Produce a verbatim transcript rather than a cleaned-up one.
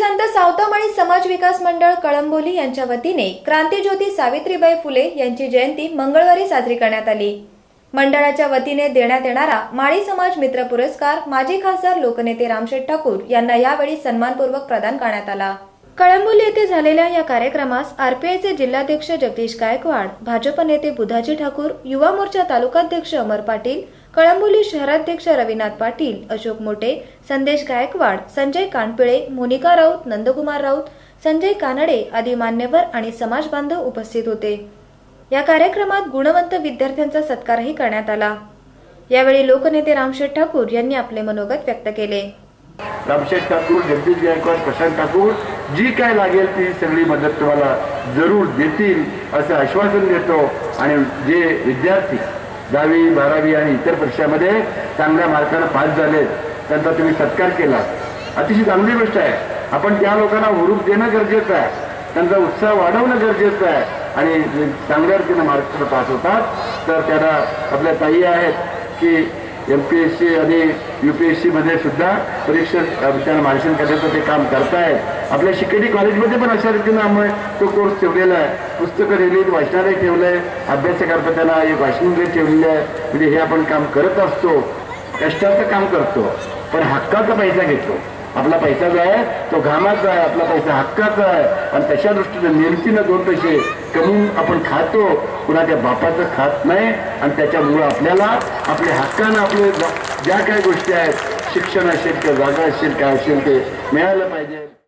संत सावतामाळी समाज विकास मंडळ कळंबोली यांच्या वतीने क्रांतीज्योती सावित्रीबाई फुले यांची जयंती मंगळवारी साजरी करण्यात आली। मंडळाच्या वतीने देण्यात येणारा माळी समाज मित्र पुरस्कार माजी खासदार लोकनेते रामशेठ ठाकूर यांना यावेळी सन्मानपूर्वक प्रदान करण्यात आला। कळंबोली येथे झालेल्या या कार्यक्रमास आरपीआयचे जिल्हाध्यक्ष जगदीश गायकवाड, भाजप नेते बुधाजी ठाकूर, युवा मोर्चा तालुकाध्यक्ष अमर पाटील, कळंबोली शहराध्यक्ष रविनाथ पाटील, अशोक मोटे, संदेश गायकवाड, संजय कानपिळे, मोनिका राऊत, नंदकुमार राऊत, संजय कानडे आदी मान्यवर आणि समाज बांधव उपस्थित होते। या कार्यक्रमात गुणवंत विद्यार्थ्यांचा सत्कारही करण्यात आला। यावेळी लोकनेते रामशेठ ठाकूर यांनी आपले मनोगत व्यक्त केले। रामशेठ ठाकूर, जगदीश गायकवाड, प्रशांत ठाकूर जी काय लागेल ती सगळी मदत तुम्हाला जरूर देतील असं आश्वासन देतो। आणि जे विद्यार्थी दहावी बारावी आणि इतर परीक्षांमध्ये चांगल्या मार्काने पास झाले त्यांचा तुम्ही सत्कार केला, अतिशय चांगली गोष्ट आहे। आपण त्या लोकांना हुरूप देणं गरजेचं आहे, त्यांचा उत्साह वाढवणं गरजेचं आहे। आणि चांगल्या रीतीने मार्क पास होतात तर त्यांना आपल्या ताई आहेत की एम पी एस सी आणि यू पी एस सी मध्ये सुद्धा परीक्षा त्यांना मार्गदर्शन करण्याचं ते काम करतायत। आपल्या शिकेडी कॉलेजमध्ये पण अशा रीतीनं आम्ही तो कोर्स ठेवलेला आहे। पुस्तकं ठेवली, वाचनालय ठेवलं आहे, अभ्यासाकरता त्यांना एक वाचनालय ठेवलेलं आहे। म्हणजे हे आपण काम करत असतो, कष्टाचं काम करतो, पण हक्काचा पैसा घेतो। आपला पैसा जो आहे तो घामाचा आहे, आपला पैसा हक्काचा आहे। आणि तशा दृष्टीने निमतीनं दोन पैसे कमवून आपण खातो, कुणाच्या बापाचं खात नाही। आणि त्याच्यामुळं आपल्याला आपल्या हक्कानं आपले ज्या काही गोष्टी आहेत, शिक्षण असेल किंवा जागा असेल काय असेल ते मिळालं पाहिजे।